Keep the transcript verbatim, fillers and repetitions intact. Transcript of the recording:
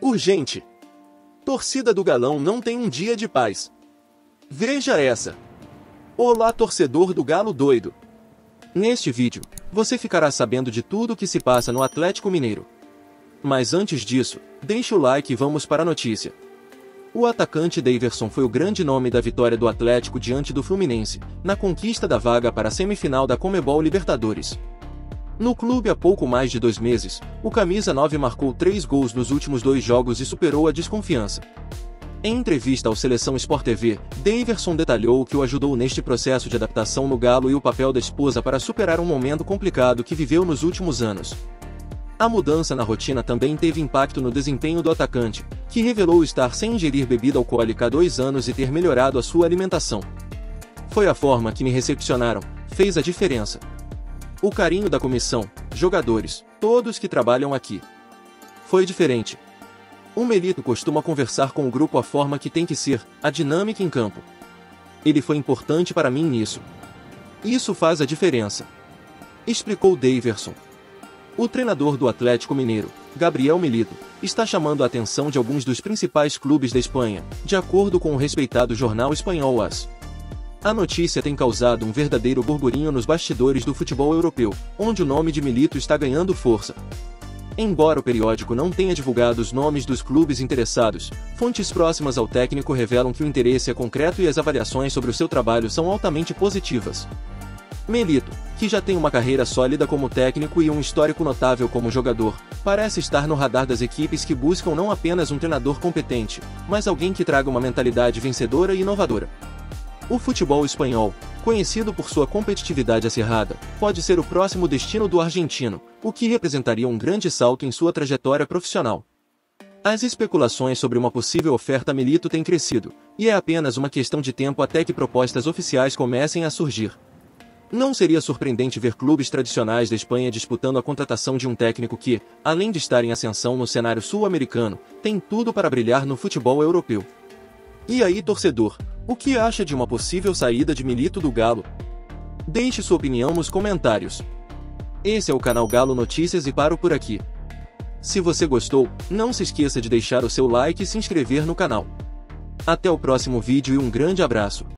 Urgente! Torcida do Galão não tem um dia de paz. Veja essa! Olá, torcedor do Galo doido! Neste vídeo, você ficará sabendo de tudo o que se passa no Atlético Mineiro. Mas antes disso, deixe o like e vamos para a notícia. O atacante Daverson foi o grande nome da vitória do Atlético diante do Fluminense, na conquista da vaga para a semifinal da Conmebol Libertadores. No clube há pouco mais de dois meses, o camisa nove marcou três gols nos últimos dois jogos e superou a desconfiança. Em entrevista ao Seleção Sport T V, Daverson detalhou o que o ajudou neste processo de adaptação no Galo e o papel da esposa para superar um momento complicado que viveu nos últimos anos. A mudança na rotina também teve impacto no desempenho do atacante, que revelou estar sem ingerir bebida alcoólica há dois anos e ter melhorado a sua alimentação. Foi a forma que me recepcionaram, fez a diferença. O carinho da comissão, jogadores, todos que trabalham aqui. Foi diferente. O Melito costuma conversar com o grupo a forma que tem que ser, a dinâmica em campo. Ele foi importante para mim nisso. Isso faz a diferença. Explicou Daverson. O treinador do Atlético Mineiro, Gabriel Milito, está chamando a atenção de alguns dos principais clubes da Espanha, de acordo com o respeitado jornal espanhol AS. A notícia tem causado um verdadeiro burburinho nos bastidores do futebol europeu, onde o nome de Milito está ganhando força. Embora o periódico não tenha divulgado os nomes dos clubes interessados, fontes próximas ao técnico revelam que o interesse é concreto e as avaliações sobre o seu trabalho são altamente positivas. Milito, que já tem uma carreira sólida como técnico e um histórico notável como jogador, parece estar no radar das equipes que buscam não apenas um treinador competente, mas alguém que traga uma mentalidade vencedora e inovadora. O futebol espanhol, conhecido por sua competitividade acirrada, pode ser o próximo destino do argentino, o que representaria um grande salto em sua trajetória profissional. As especulações sobre uma possível oferta a Milito têm crescido, e é apenas uma questão de tempo até que propostas oficiais comecem a surgir. Não seria surpreendente ver clubes tradicionais da Espanha disputando a contratação de um técnico que, além de estar em ascensão no cenário sul-americano, tem tudo para brilhar no futebol europeu. E aí, torcedor, o que acha de uma possível saída de Milito do Galo? Deixe sua opinião nos comentários. Esse é o canal Galo Notícias e paro por aqui. Se você gostou, não se esqueça de deixar o seu like e se inscrever no canal. Até o próximo vídeo e um grande abraço.